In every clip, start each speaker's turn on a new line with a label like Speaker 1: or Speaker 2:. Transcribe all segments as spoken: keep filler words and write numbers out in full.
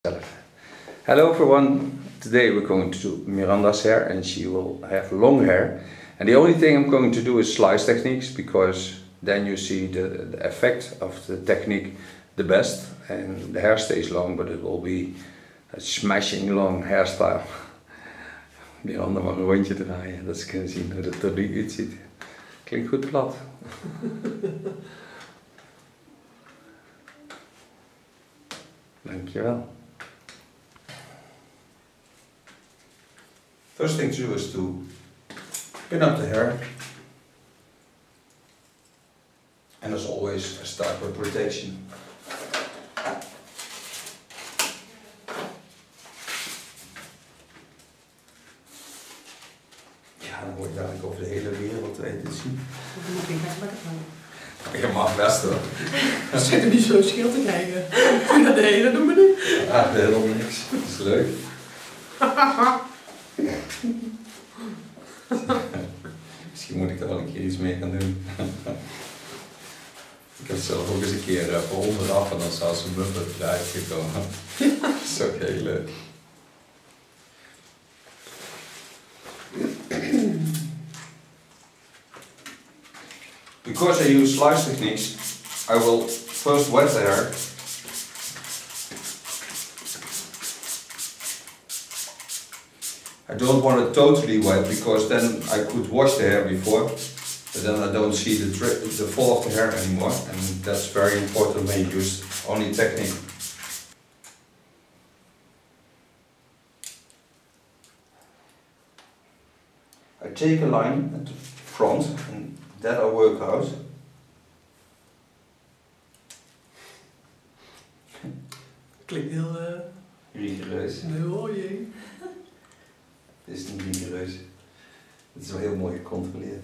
Speaker 1: Hello everyone, today we're going to do Miranda's hair and she will have long hair. And the only thing I'm going to do is slice techniques, because then you see the, the effect of the technique the best. And the hair stays long, but it will be a smashing long hairstyle. Miranda mag een rondje draaien, dat ze kunnen zien hoe het er nu uitziet. Klinkt goed plat. Dankjewel. First thing to do is to pin up the hair, and as always I start with protection. Ja, dan word je dadelijk over de hele wereld weten te zien.
Speaker 2: Dat moet ik echt lekker gaan.
Speaker 1: Je mag best hoor.
Speaker 2: Dat zit er niet zo schil te krijgen. Doe je dat de hele doen we niet?
Speaker 1: Ja, helemaal niks. Dat is leuk. Misschien moet ik er wel een keer iets mee gaan doen. Ik heb zelf ook eens een keer uh, voor onderaf en dan zou ze een muppet eruit gekomen. Dat is ook heel leuk. Because I use slice techniques, I will first wet the hair. I don't want it totally wet, because then I could wash the hair before, but then I don't see the, drip, the fall of the hair anymore, and that's very important when you use only technique. I take a line at the front, and that I work out.
Speaker 2: Klinkt heel... Uh...
Speaker 1: Rigoureus.
Speaker 2: Nee, oh jee.
Speaker 1: Dit is niet rigoureus. Het is wel heel mooi gecontroleerd.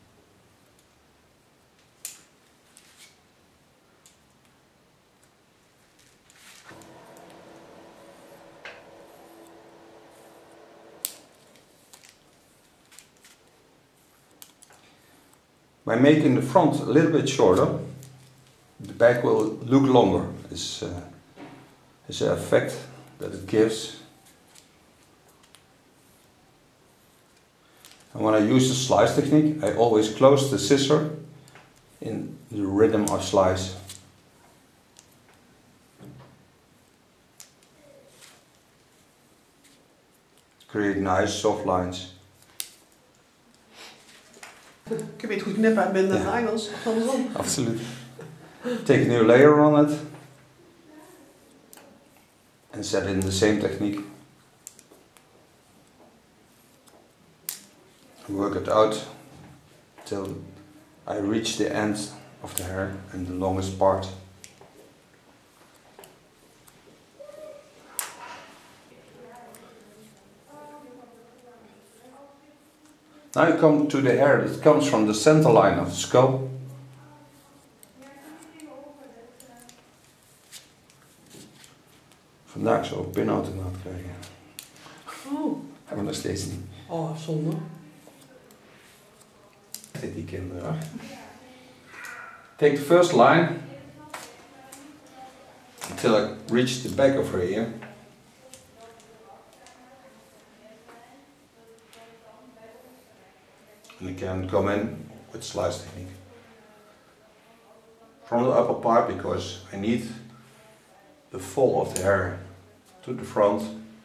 Speaker 1: By making the front a little bit shorter, the back will look longer. Is uh, is the effect that it gives. And when I use the slice technique, I always close the scissor in the rhythm of slice. Create nice soft lines.
Speaker 2: Ik weet goed knippen uit binnen de Engels, of andersom.
Speaker 1: Absoluut. Take a new layer on it and set it in the same technique. Work it out till I reach the end of the hair and the longest part. Now you come to the hair that comes from the center line of the skull. Vandaag zou ik pinautomaat krijgen.
Speaker 2: Oh.
Speaker 1: Hebben we nog steeds niet.
Speaker 2: Oh, zonde.
Speaker 1: Zit die kinderen. Take the first line until I reach the back of her ear. And I can come in with slice technique. From the upper part, because I need the fall of the hair to the front.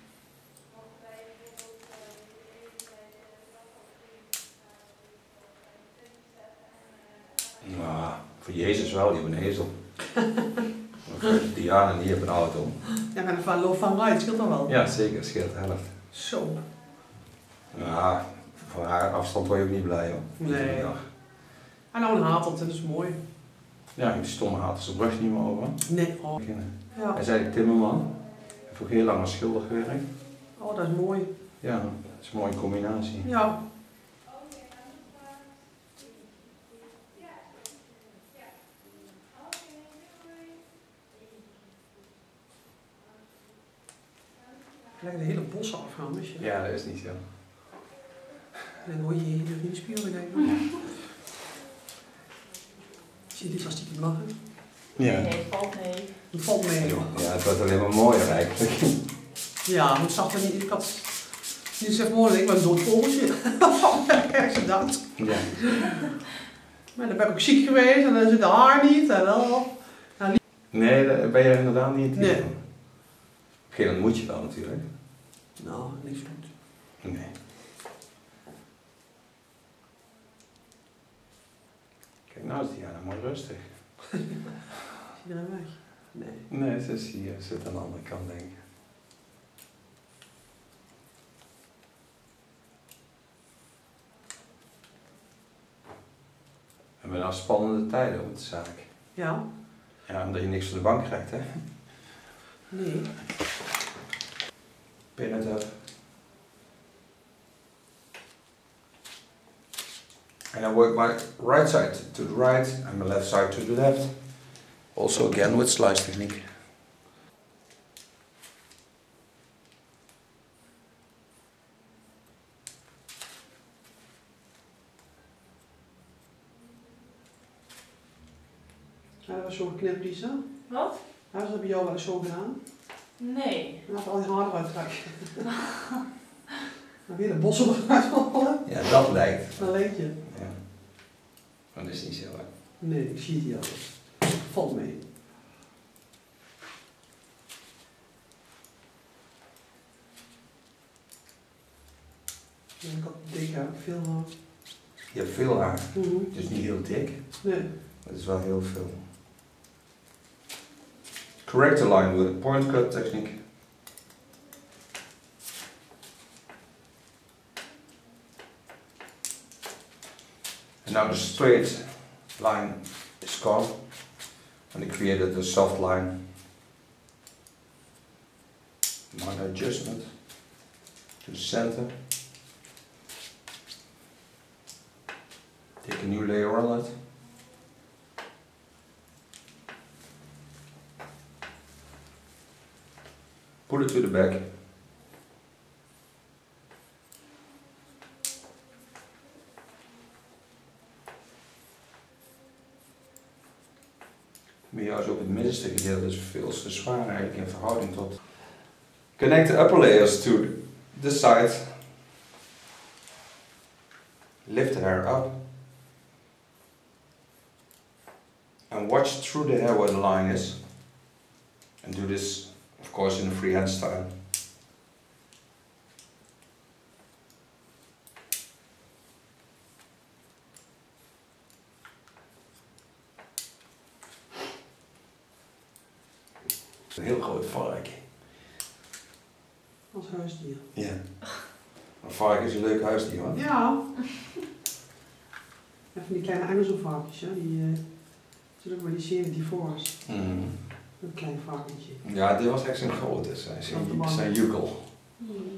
Speaker 1: Nou, voor Jezus wel, die heeft een ezel. Voor Diana, die heeft een auto.
Speaker 2: Ja, maar van low van light scheelt dan wel.
Speaker 1: Ja, zeker, scheelt de helft.
Speaker 2: Zo.
Speaker 1: Ja, voor haar afstand word je ook niet blij hoor.
Speaker 2: Nee. En nou een hatelt, dat is mooi.
Speaker 1: Ja, die stomme haat zijn brug niet meer over.
Speaker 2: Nee. Oh. Ja.
Speaker 1: Hij zei timmerman. Hij vroeg heel lang als schilderwerk.
Speaker 2: Oh, dat is mooi.
Speaker 1: Ja, dat is een mooie combinatie.
Speaker 2: Ja. Lijkt de hele bossen afgaan, dus je.
Speaker 1: Ja, dat is niet zo.
Speaker 2: En dan hoor je hier in de spiegel kijken. Zie je dit als die te lachen?
Speaker 1: Ja.
Speaker 3: Nee, valt mee.
Speaker 2: Het valt mee, joh.
Speaker 1: Ja, het wordt alleen maar mooier eigenlijk.
Speaker 2: Ja, maar ik zag er niet. Ik had niet zo mooi, ik ben een dood vogeltje. Ergens dat.
Speaker 1: Ja.
Speaker 2: Maar dan ben ik ook ziek geweest en dan zit de haar niet. En wel. Nou,
Speaker 1: Nee, daar ben je inderdaad niet.
Speaker 2: Nee.
Speaker 1: Op een gegeven moment moet je wel natuurlijk.
Speaker 2: nou, niks goed.
Speaker 1: Nee. Kijk, nou is Diana mooi rustig.
Speaker 2: Is iedereen weg? Nee.
Speaker 1: Nee, ze is hier, ze zit aan de andere kant denk ik. We hebben nou spannende tijden op de zaak.
Speaker 2: Ja?
Speaker 1: Ja, omdat je niks van de bank krijgt, hè?
Speaker 2: Nee.
Speaker 1: Pin it up. And I work my right side to the right and my left side to the left. Also again with slice technique.
Speaker 2: Ja, dat was zo geknipt, Lisa.
Speaker 3: Wat?
Speaker 2: Ja, dat heb je jou wel eens zo gedaan.
Speaker 3: Nee.
Speaker 2: En laat al die haren uittrekken. Dan weer de bossen eruit vallen.
Speaker 1: Ja, dat lijkt.
Speaker 2: Dan leek je.
Speaker 1: Ja. Maar dat is niet zo, hè?
Speaker 2: Nee, ik zie het hier alles. Valt mee. Ja, ik had dik haar, veel haar.
Speaker 1: Je hebt veel haar.
Speaker 2: Mhm.
Speaker 1: Het is niet heel dik,
Speaker 2: Nee.
Speaker 1: maar het is wel heel veel. Correct the line with a point cut technique. And now the straight line is gone, and I created a soft line. Minor adjustment to the center. Take a new layer on it. Pull it to the back. Maar juist op het middenste gedeelte is veel te zwaar eigenlijk in verhouding tot. Connect the upper layers to the side. Lift the hair up. And watch through the hair where the line is. And do this, of course, in a freehand style. Een heel groot varken.
Speaker 2: Als huisdier.
Speaker 1: Ja. Een varken is een leuk huisdier, hoor.
Speaker 2: Ja. En van die kleine Engelse varkens, hè, die uh, zit ook bij die serie Divorce.
Speaker 1: Mm.
Speaker 2: Een klein varkentje.
Speaker 1: Ja, dit was echt zijn grote, zijn, zijn, zijn jukkel.
Speaker 2: Mm.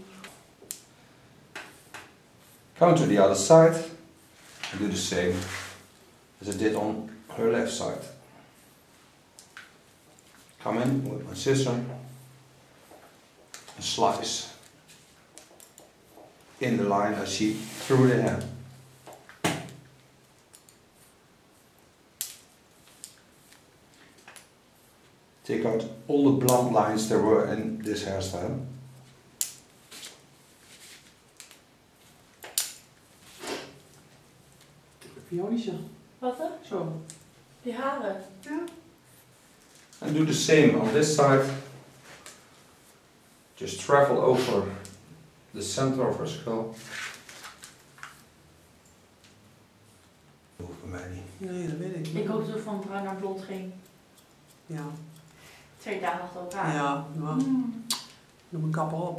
Speaker 1: Come to the other side and do the same as I did on her left side. Come in with my scissor and slice in the line I see through the hair. Take out all the blunt lines there were in this hairstyle.
Speaker 2: Violische.
Speaker 3: Wat er?
Speaker 2: Zo.
Speaker 3: Die haren.
Speaker 2: Ja.
Speaker 1: And do the same on this side. Just travel over the center of her skull. Dat hoeft bij mij niet.
Speaker 2: Nee, dat weet ik.
Speaker 3: Ik ook zo van bruin naar blond ging.
Speaker 2: Ja.
Speaker 3: Twee dagen achter elkaar.
Speaker 2: Ja, nou,
Speaker 3: Mm.
Speaker 2: doe mijn kapper op.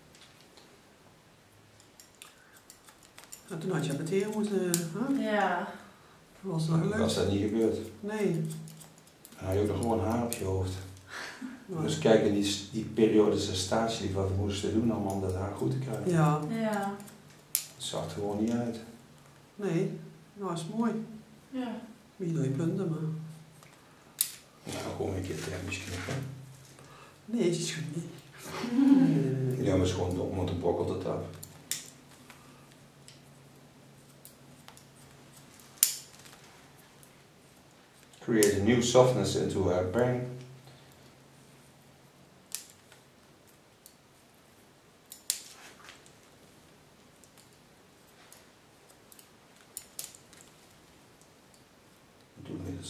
Speaker 2: En toen had je repeteren moeten, hè?
Speaker 3: Ja.
Speaker 2: Dat was
Speaker 1: Dan
Speaker 2: nog leuk.
Speaker 1: was dat niet gebeurd.
Speaker 2: Nee.
Speaker 1: Dan had je ook nog gewoon haar op je hoofd.
Speaker 2: Maar-
Speaker 1: Dus kijk in die, die periodische statie wat we moesten doen om dat haar goed te krijgen.
Speaker 2: Ja.
Speaker 3: Ja.
Speaker 1: Het zag er gewoon niet uit.
Speaker 2: Nee. Nou, is mooi.
Speaker 3: Ja.
Speaker 2: Niet door je punten, maar...
Speaker 1: Nou, gewoon een keer thermisch knippen.
Speaker 2: Nee, het is goed niet. Nee, nee, nee, nee.
Speaker 1: Ja, maar het is gewoon dom, want dan brokkelt het af. Create a new softness into her bang.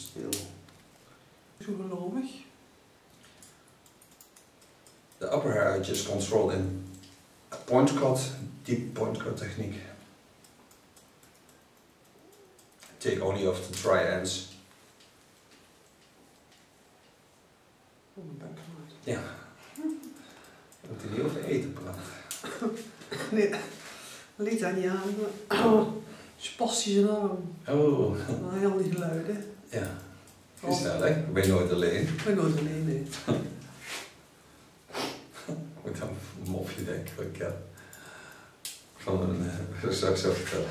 Speaker 1: still.
Speaker 2: Zo gelovig.
Speaker 1: The upper hair I just control in a point cut, deep point cut technique. Take only off the dry ends.
Speaker 2: Oh, mijn bek gemaakt.
Speaker 1: Ja. We moeten niet over eten praten.
Speaker 2: Nee, dat ligt daar niet aan. Oh, spastische enorm.
Speaker 1: Oh.
Speaker 2: Heel die geluiden.
Speaker 1: Ja. Gezellig. Ik ben nooit alleen.
Speaker 2: Ik ben nooit alleen, nee.
Speaker 1: Moet dan een mopje denken wat ik heb. Van een, uh, straks zo vertellen.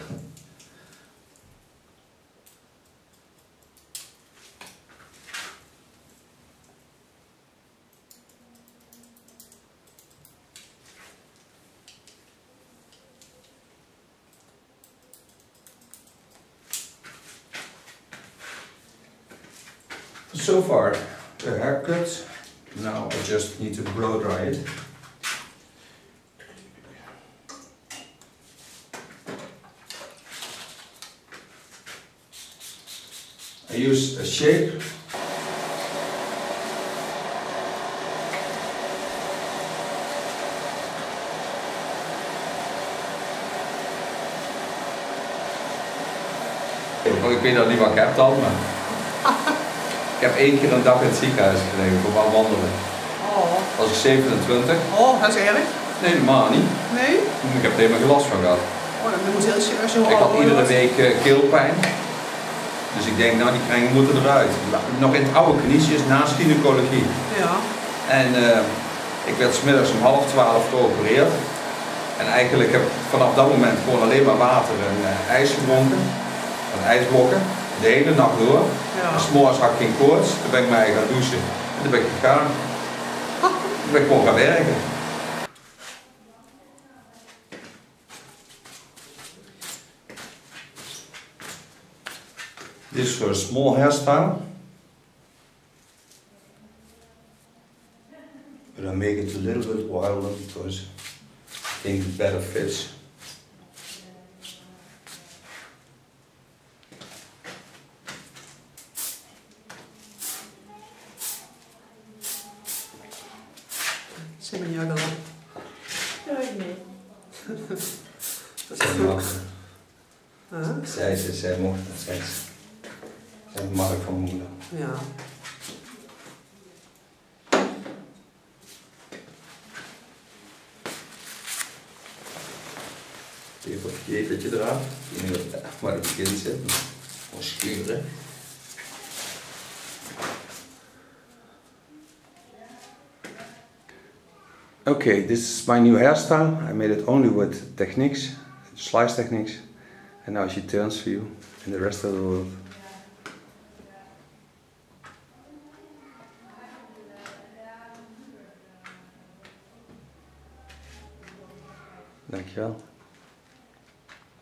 Speaker 1: So far, the haircut. Now I just need to blow dry it. I use a shake. Ik weet nog niet wat ik heb dan, maar ik heb één keer een dag in het ziekenhuis gelegen voor wat wandelen.
Speaker 2: Oh.
Speaker 1: Was ik zevenentwintig?
Speaker 2: Oh, dat is erg.
Speaker 1: Nee, helemaal niet.
Speaker 2: Nee?
Speaker 1: Ik heb er helemaal geen last van gehad.
Speaker 2: Oh, dan moet heel serieus zo
Speaker 1: Ik had iedere week uh, keelpijn. Dus ik denk, nou die kringen moeten eruit. Nog in het oude kliniekje naast gynaecologie.
Speaker 2: Ja.
Speaker 1: En uh, ik werd 's middags om half twaalf geopereerd. En eigenlijk heb ik vanaf dat moment gewoon alleen maar water en uh, ijs gedronken. En ijsblokken. De hele nacht door.
Speaker 2: Ja.
Speaker 1: En 's morgens had ik geen koorts. Toen ben ik mij gaan douchen. En toen ben ik gegaan. Toen ben ik gewoon gaan werken. This is for a small hairstyle. But I make it a little bit wilder because I think it better fits.
Speaker 2: Zeg maar jou dan.
Speaker 3: Doe ik niet.
Speaker 1: Zij mag,
Speaker 2: Huh?
Speaker 1: zij, zij, zij mocht dat, zij, zij mag ik van moeder.
Speaker 2: Ja.
Speaker 1: Even het keteltje eraf. Ik weet niet wat- waar het begin zit. Gewoon schuren. Okay, this is my new hairstyle. I made it only with techniques, slice techniques. And now she turns for you in the rest of the world. Dankjewel.